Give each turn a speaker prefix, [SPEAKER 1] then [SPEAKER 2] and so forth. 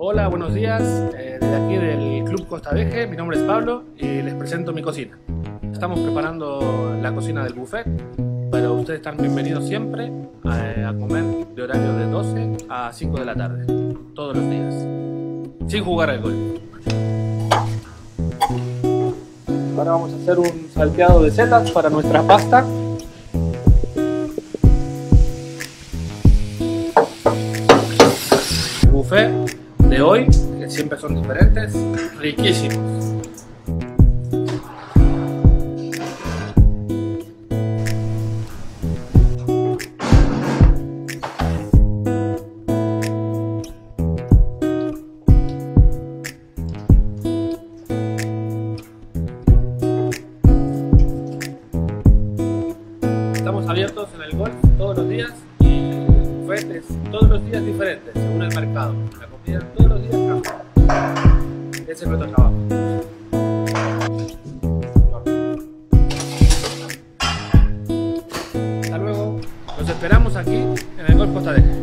[SPEAKER 1] Hola, buenos días. Desde aquí del Club Costa Veje, mi nombre es Pablo y les presento mi cocina. Estamos preparando la cocina del buffet, pero ustedes están bienvenidos siempre a comer de horario de 12 a 5 de la tarde, todos los días, sin jugar al golf. Ahora vamos a hacer un salteado de setas para nuestra pasta. El buffet de hoy, que siempre son diferentes, riquísimos. Estamos abiertos en el golf todos los días y el buffet es todos los días diferente, según el mercado. La comida todos los días cambia. Ese es nuestro trabajo. Hasta luego. Los esperamos aquí en el Golf Costa Veje.